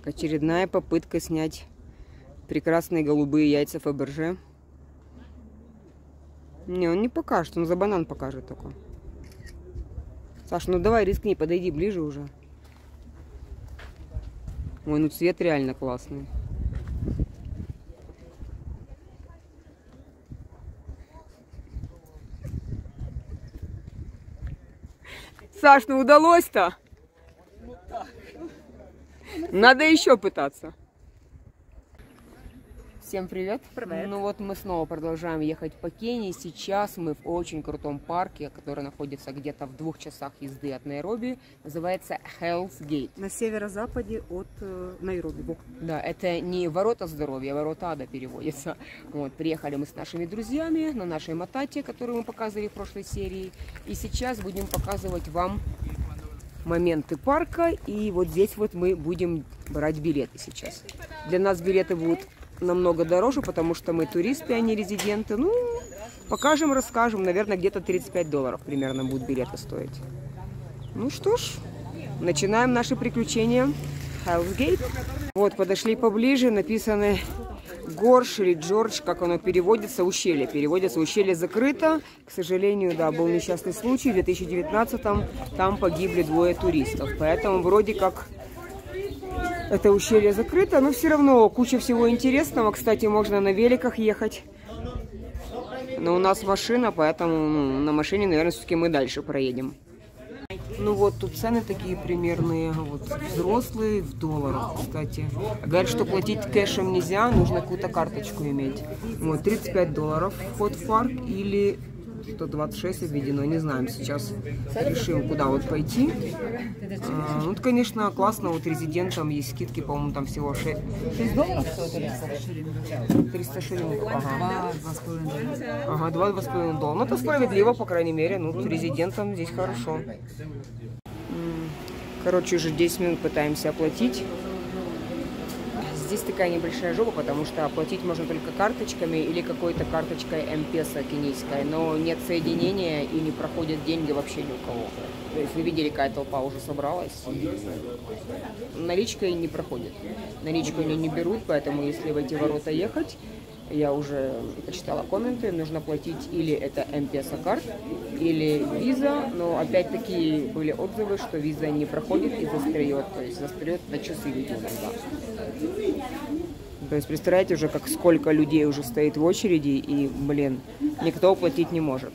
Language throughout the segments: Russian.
Так, очередная попытка снять прекрасные голубые яйца Фаберже. Не, он не покажет, он за банан покажет только. Саш, ну давай рискни, подойди ближе уже. Ой, ну цвет реально классный. Саш, ну удалось-то? Надо еще пытаться. Всем привет. Привет. Ну вот мы снова продолжаем ехать по Кении. Сейчас мы в очень крутом парке, который находится где-то в 2 часах езды от Найроби. Называется Hell's Gate. На северо-западе от Найроби. Да, это не ворота здоровья, а ворота ада переводится. Вот, приехали мы с нашими друзьями на нашей мотате, которую мы показывали в прошлой серии. И сейчас будем показывать вам моменты парка. И вот здесь вот мы будем брать билеты сейчас. Для нас билеты будут намного дороже, потому что мы туристы, а не резиденты. Ну, покажем, расскажем. Наверное, где-то $35 примерно будут билеты стоить. Ну что ж, начинаем наши приключения. Hell's Gate. Вот, подошли поближе, написано Горш или Джордж, как оно переводится, ущелье. Переводится ущелье закрыто. К сожалению, да, был несчастный случай. В 2019-м там погибли 2 туристов. Поэтому вроде как это ущелье закрыто, но все равно куча всего интересного. Кстати, можно на великах ехать. Но у нас машина, поэтому на машине, наверное, все-таки мы дальше проедем. Ну вот, тут цены такие примерные. Вот, взрослые в долларах, кстати. Говорят, что платить кэшем нельзя, нужно какую-то карточку иметь. Вот, $35 вход в парк или 126 обведено, не знаем, сейчас решим, куда вот пойти. Ну, конечно, классно, вот резидентам есть скидки, по-моему, там всего $6 стоит. 300 шиллингов. Ага. Ага, $2,5. Ну, это справедливо, по крайней мере, ну, резидентам здесь хорошо. Короче, уже 10 минут пытаемся оплатить. Здесь такая небольшая жопа, потому что оплатить можно только карточками или какой-то карточкой M-Pesa кенийской, но нет соединения и не проходят деньги вообще ни у кого. То есть вы видели, какая толпа уже собралась. Наличкой не проходит. Наличку они не берут, поэтому если в эти ворота ехать, я уже почитала комменты, нужно платить или это M-Pesa карт, или виза, но опять-таки были отзывы, что виза не проходит и застряет, то есть застряет на часы видео иногда. То есть представляете уже, как сколько людей уже стоит в очереди и, блин, никто оплатить не может.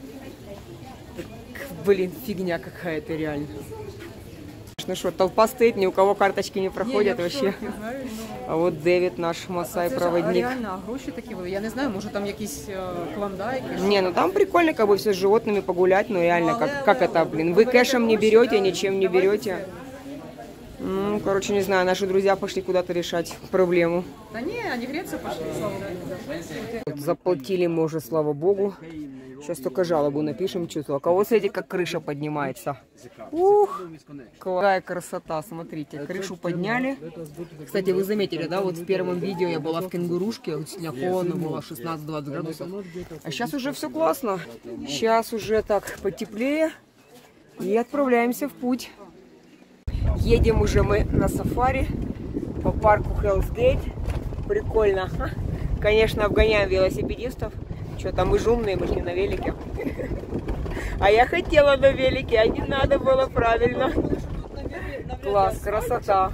Блин, фигня какая-то реально. Ну что, толпа стоит, ни у кого карточки не проходят вообще. А вот Дэвид, наш Масай-проводник. Реально, гроші такі були. Я не знаю, може там якісь клондайки. Не, ну там прикольно, как бы все с животными погулять, но реально, как это, блин, вы кэшем не берете, ничем не берете. Ну, короче, не знаю, наши друзья пошли куда-то решать проблему. Да не, они в Грецию пошли, слава богу. Заплатили мы уже, слава богу. Сейчас только жалобу напишем, что-то. А кого, смотрите, как крыша поднимается. Ух, какая красота, смотрите, крышу подняли. Кстати, вы заметили, да, вот в первом видео я была в кенгурушке, сегодня холодно было, 16-20 градусов. А сейчас уже все классно. Сейчас уже так потеплее. И отправляемся в путь. Едем уже мы на сафари по парку Hell's Gate. Прикольно. Конечно, обгоняем велосипедистов. Что-то мы же умные, мы же не на велике. А я хотела на велике, а не надо было, правильно. Класс, красота.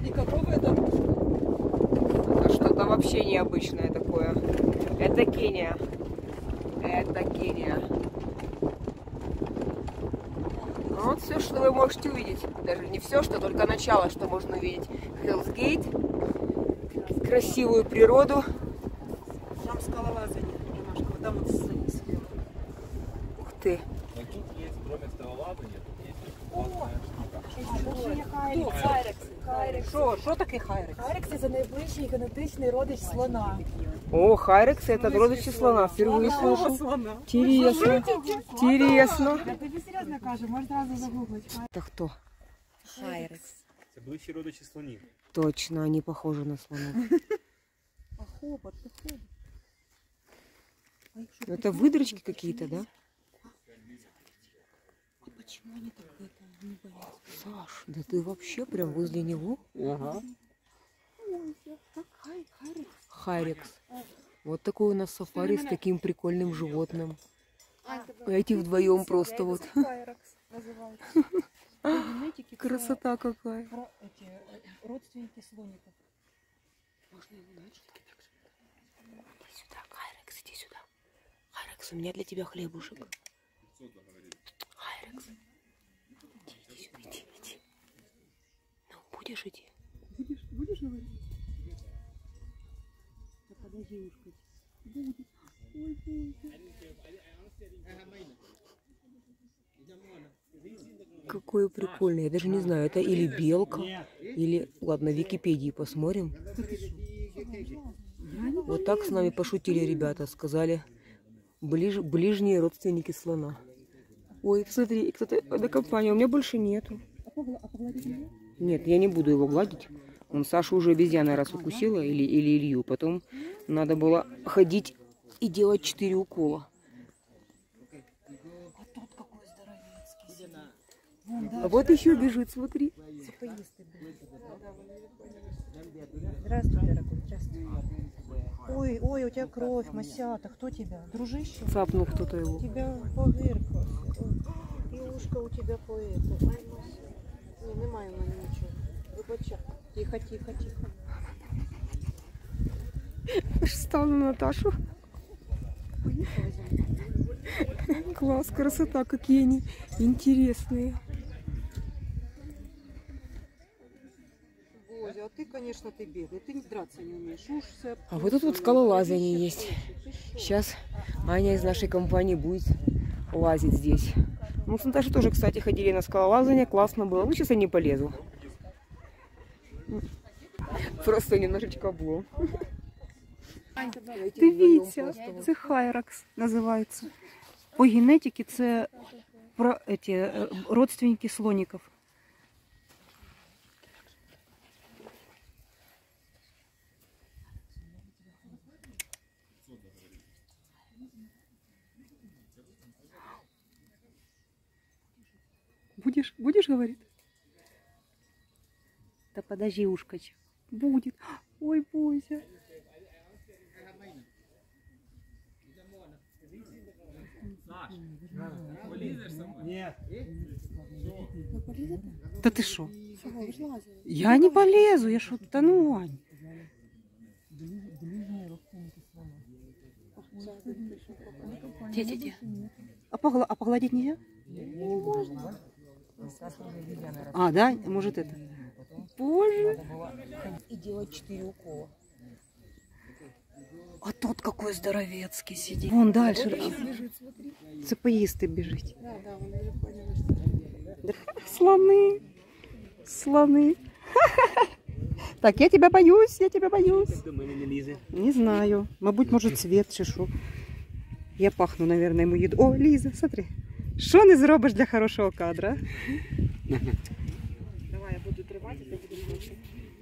Что-то вообще необычное такое. Это Кения. Это Кения. Вот все, что вы можете увидеть. Даже не все, что только начало, что можно увидеть. Hell's Gate. Красивую природу. Там скалолазание немножко, вот там вот слева. Ух ты. Що таке хайрекс? Хайрекс – це найближчий генетичний родич слона. О, хайрекс, это родичи слона. Впервые слышу. Интересно. Интересно. Я тобі серйозно кажу, можеш одразу загуглити. Это кто? Хайрекс. Це ближчі родичі слонів. Точно, они похожи на слонов. Хобот, хобот. Это выдрочки какие-то, да? А почему они так это не боятся? Саш, да ты вообще прям возле него? Ага. Хайрекс. Вот такой у нас сафари с таким прикольным животным. Эти вдвоем просто вот. Хайрекс називається. Красота какая. Родственники слоников. Можно его на что-то так же? Иди сюда, Хайрекс, иди сюда. Хайрекс, у меня для тебя хлебушек. Хайрекс. Иди сюда, иди. Ну, будешь идти? Будешь говорить? Да подожди, ушко. Будет. Ой, Какой прикольный. Я даже не знаю, это или белка, или... Ладно, в Википедии посмотрим. Вот так с нами пошутили ребята. Сказали, ближние родственники слона. Ой, смотри, кто-то на компании. У меня больше нету. Нет, я не буду его гладить. Он Сашу уже обезьяна раз укусила, или Илью. Потом надо было ходить и делать 4 укола. а тот какой здоровецкий. А вот еще бежит, смотри. Здравствуй, дорогой, здравствуй. Ой, ой, у тебя кровь, Масята. Кто тебя? Дружище? Цапнул кто-то У его. тебя погирка. І ушко у тебе по это. Ай, Мася. Ні, немає в мене нічого. Вибачай. Тихо, тихо, тихо. Встал на Наташу. Поїхали за мною. Класс, красота, какие они интересные. Боже, а ты, конечно, ты бедный. Ты драться не умеешь. Уж все А вот тут вот скалолазание есть. Сейчас Аня из нашей компании будет лазить здесь. Мы с Наташей тоже, кстати, ходили на скалолазание. Классно было. Ну, сейчас я не полезу. Просто немножечко облом. Дивіться, це хайрекс називається. По генетиці це про родственники слоників. Будешь говорить? Да подожди, ушкач. Будет. Ой, бойся. Нет. Да ты шо? Я не полезу, я шо тону, Ань. Где? А погладить нельзя? А, да? Может это? Боже. И делать 4 укола. А тот какой здоровецкий сидит. Вон дальше. Цепоїсти біжить. Слоны. Слоны. Так, я тебя боюсь, Не знаю. Мабуть, може цвет чи що. Я пахну, наверное, йому їду. О, Ліза, смотри. Що не зробиш для хорошого кадра? Давай, я буду тривати, ти будеш бачити.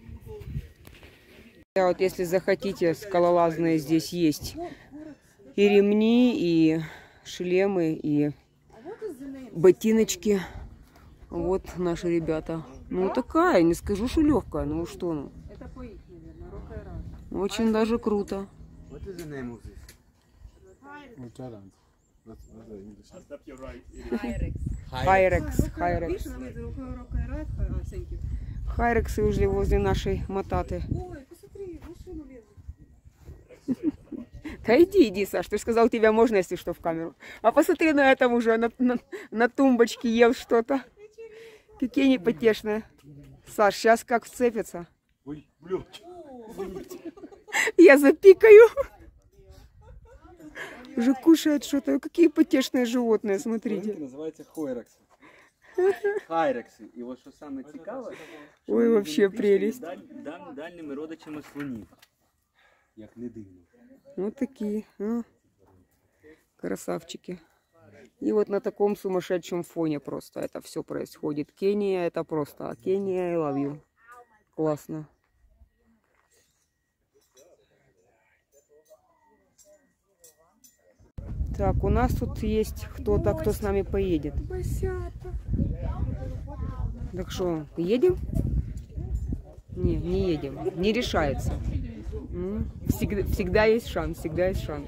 Да, вот если захотите, скалолазные здесь есть и ремни, и шлемы, и ботиночки. Вот наши ребята. Ну такая, не скажу, что легкая, ну что ну. Это по их, наверное, рока. Очень даже круто. What is the name of this? Хайрекс. Видишь, она говорит, рока. Хайрексы уже возле нашей мотаты. Ой, посмотри, в машину лезут. Да иди, Саш, ты же сказал, тебя можно, если что, в камеру. А посмотри на этом уже, на тумбочке ел что-то. Какие непотешные. Саш, сейчас как вцепится. Ой, блядь. Я запикаю. Уже кушает что-то. Какие потешные животные, смотрите. Називається хойрекси. Хайрекси. І от що саме цікаве, що Ой, вони вообще були прелесть. дальніми родичами слонів. Як не дивно. Вот такие. А. Красавчики. И вот на таком сумасшедшем фоне просто это все происходит. Кения это просто. Кения, I love you. Классно. Так, у нас тут есть кто-то, кто с нами поедет. Так что, едем? Не едем. Не решается. Ну, всегда есть шанс, всегда есть шанс.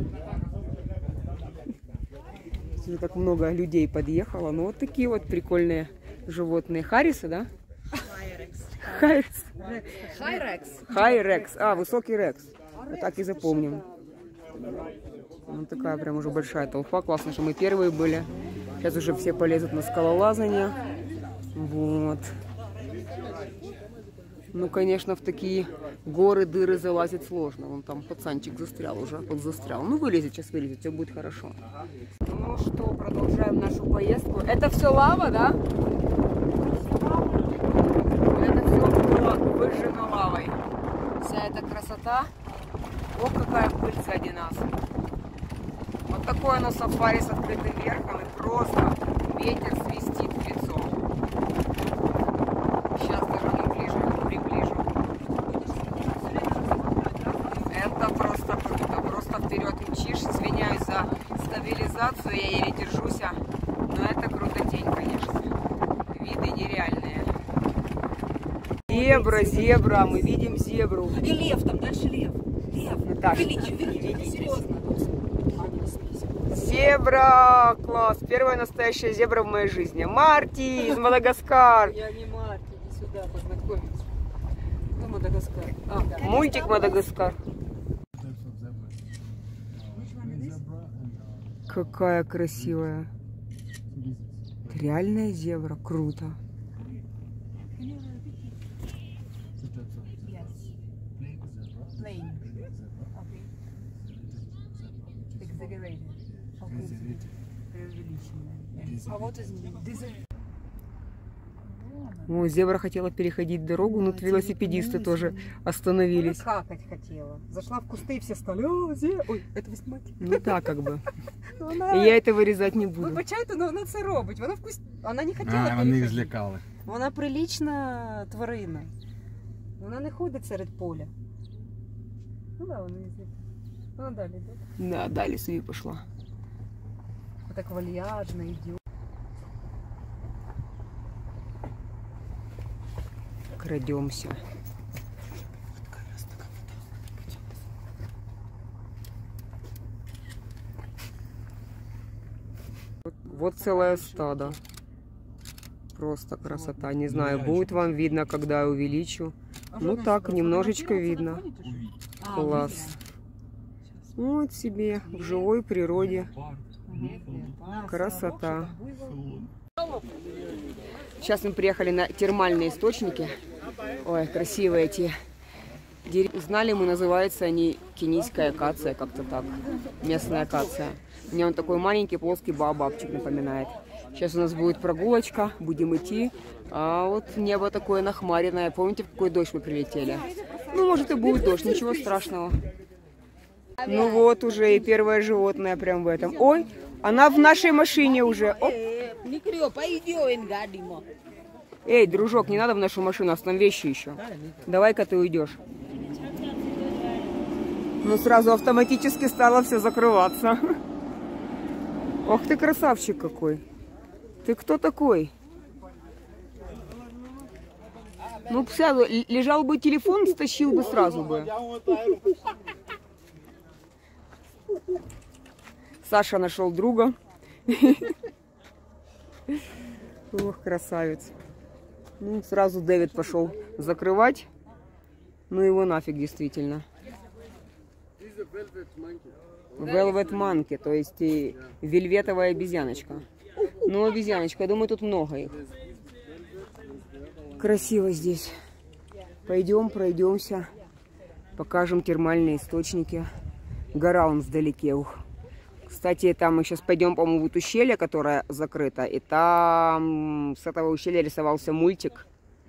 Уже так много людей подъехало. Ну, вот такие вот прикольные животные. Харисы, да? Хайрекс. Хайрекс. А, высокий рекс. Вот так и запомним. Вот такая прям уже большая толпа. Классно, что мы первые были. Сейчас уже все полезут на скалолазание. Вот. Ну, конечно, в такие горы, дыры залазить сложно. Вон там пацанчик застрял уже, подзастрял. Ну, вылезет, сейчас вылезет, все будет хорошо. Ну что, продолжаем нашу поездку. Это все лава, да? Это все было выжжено лавой. Вся эта красота. Ох, какая пыль сзади нас. Вот такое оно сафари с открытым верхом. И просто ветер свистит в лицо. Сейчас даже приближу. Это просто круто. Просто вперед мчишь. Извиняюсь за стабилизацию. Я еле держусь. Но это крутотень, конечно. Виды нереальные. Зебра. Мы видим зебру. И лев, там дальше лев. Лев. Так. Серьезно. Зебра! Класс! Первая настоящая зебра в моей жизни. Марти из Мадагаскар. Я не Марти, иди сюда познакомиться. Кто Мадагаскар? Мультик Мадагаскар. Какая красивая. Реальная зебра. Круто. А вот из О, зебра хотела переходить дорогу, но велосипедисты тоже остановились. Какать хотела. Зашла в кусты и все стали. Ой, это ви знімати? Ну так как бы. Я это вырезать не буду. Вибачайте, але вона це робить. Вона не хотіла Вони переходити. їх злякали. Вона прилічна тварина. Вона не ходить серед поля. Ну да, вона не злякала. Вона далі йде. Да, далі собі пошла. Так вальяжно йде. Крадемся. Вот целое стадо. Просто красота. Не знаю, будет вам видно, когда я увеличу. Ну так, немножечко видно. Класс. Вот себе в живой природе. Красота. Сейчас мы приехали на термальные источники. Ой, красивые эти деревья. Знали мы, называются они кенийская акация, как-то так. Местная акация. Мне он такой маленький плоский баобабчик напоминает. Сейчас у нас будет прогулочка, будем идти. А вот небо такое нахмаренное. Помните, в какой дождь мы прилетели? Ну, может и будет дождь, ничего страшного. Ну вот уже и первое животное прям в этом. Ой, она в нашей машине уже. Оп. Эй, дружок, не надо в нашу машину, у нас там вещи еще. Давай-ка ты уйдешь. Ну, сразу автоматически стало все закрываться. Ох ты красавчик какой. Ты кто такой? Ну, сразу, лежал бы телефон, стащил бы сразу бы. Саша нашел друга. Ох, красавец. Ну, сразу Дэвид пошел закрывать. Ну, его нафиг, действительно. Velvet Monkey, то есть и вельветовая обезьяночка. Ну, обезьяночка, я думаю, тут много их. Красиво здесь. Пойдем, пройдемся. Покажем термальные источники. Гора он вдалеке. Ух. Кстати, там мы сейчас пойдем, по-моему, в ущелье, которое закрыто. И там с этого ущелья рисовался мультик.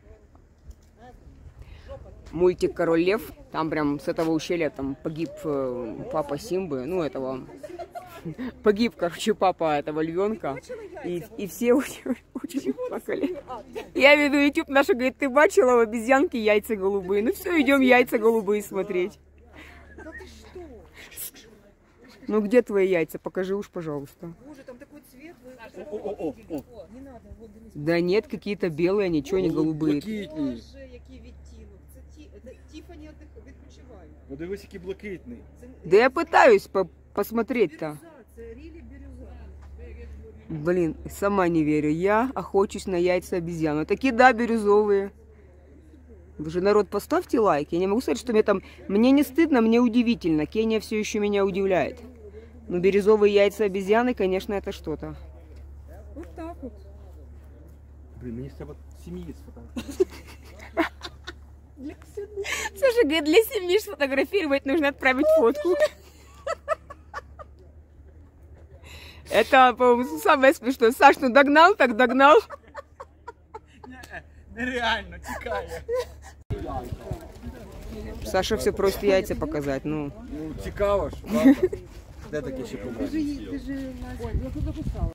Мультик «Король Лев». Там прям с этого ущелья там погиб папа Симбы. Ну, этого... Погиб, короче, папа этого львенка. И все очень плакали. Я веду YouTube, наша говорит, ты бачила в обезьянке яйца голубые. Ну все, идем яйца голубые смотреть. Ну где твои яйца? Покажи уж, пожалуйста. Боже, там такой цвет. Не надо, вот, да нет, какие-то белые, ничего не голубые. Боже, який відтінок. Це вони відпочивають. Подивись, який блакитний. Да я пытаюсь посмотреть-то. Це рілі бірюза. Блин, сама не верю. Я охочусь на яйца обезьян. Такие, да, бирюзовые. Вы же, народ, поставьте лайк. Я не могу сказать, что мне там... Мне не стыдно, мне удивительно. Кения все еще меня удивляет. Но бирюзовые яйца обезьяны, конечно, это что-то. Ось так от. Блін, мені ж треба сім'ї сфотографувати. Саша говорит, для семьи сфотографировать нужно отправить фотку. Это, по-моему, самое смешное. Саш, ну догнал, так догнал. Нереально, тікає. Саша все просит яйца показать. Ну, Ну, цікаво ж, правда? Де таке ще побачиш? Ти ж Ой, я тут записала.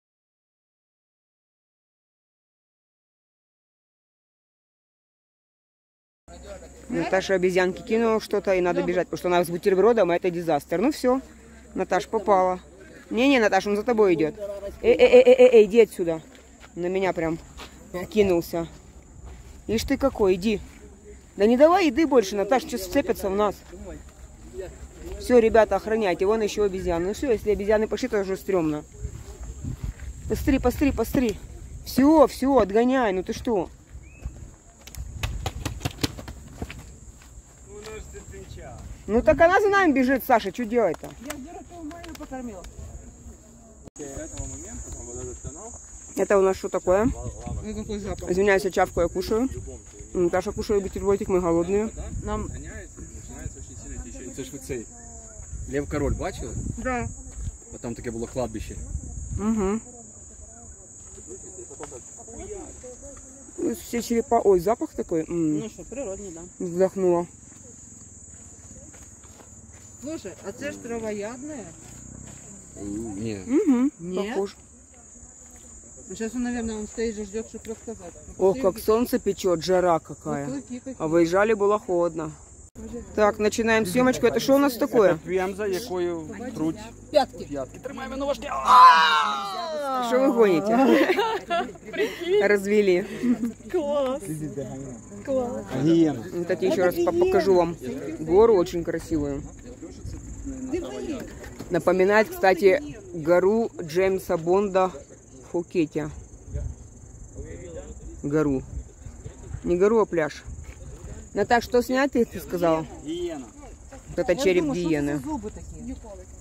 Наташа обезьянки кинула что-то, и надо бежать, потому что она с бутербродом, а это дизастер. Ну все, Наташа попала. Не-не, Наташа, он за тобой идет. Эй, иди отсюда. На меня прям кинулся. Ишь ты какой, иди. Да не давай еды больше, Наташа, сейчас сцепятся в нас. Все, ребята, охраняйте, вон еще обезьяны. Ну все, если обезьяны пошли, то уже стрёмно. Постри. Все, отгоняй, ну ты что? Ну так она за нами бежит, Саша, что делать-то? Я где-то Майю покормила. Это у нас что такое? Ну какой запах? Извиняюсь, я чавку, я кушаю. Наташа кушает бутербродик, мы голодные. Нам... Це ж ви цей Лев Король бачили? Да. Бо там таке було кладбище. Угу. Все черепа... Ой, запах такой. Ну що, природний, да. Вздохнула. Слушай, а це ж травоядное? Ні. Угу, Нет? похож. Ну, сейчас он, наверное, он стоит и ждет, чтобы рассказать. Ох, как солнце печет, жара какая. А выезжали, было холодно. Так, начинаем съемочку. Это что у нас такое? Пемза, якою круть Пятки. п'ятки. Тримаємо на вождя. Что вы гоните? Развели. Класс. Класс. Кстати, еще раз покажу вам гору очень красивую. Напоминает, кстати, гору Джеймса Бонда в Пхукете. Гору. Не гору, а пляж. Наташ, что снять ты сказала? Гієна. Вот это череп гиены. Зубы такие.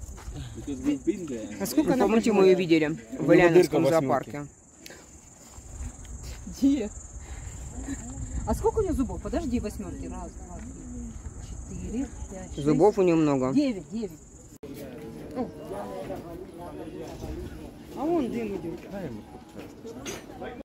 А сколько помните, мы ее видели в Ильяновском зоопарке? Где? А сколько у нее зубов? Подожди, восьмерки. Раз, два, три, 4, 5, 6, Зубов у нее много. 9. А вон дым идет.